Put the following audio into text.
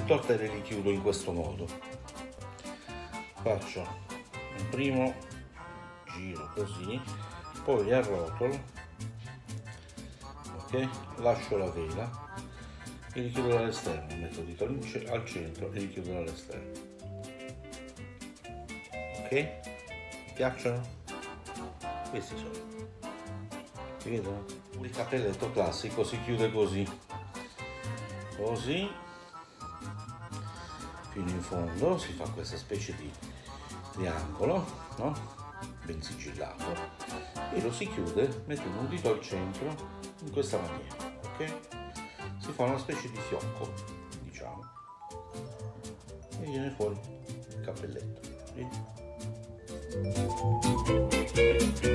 tortelli li chiudo in questo modo. Faccio un primo giro così, poi li arrotolo, ok? Lascio la vela e li chiudo dall'esterno, metto il dito al centro e li chiudo dall'esterno. Ok? Mi piacciono? Questi sono. Si vedono? Il cappelletto classico si chiude così, così, fino in fondo, si fa questa specie di triangolo, no? Ben sigillato, e lo si chiude mettendo un dito al centro in questa maniera, ok? Si fa una specie di fiocco, diciamo, e viene fuori il cappelletto. Vedi?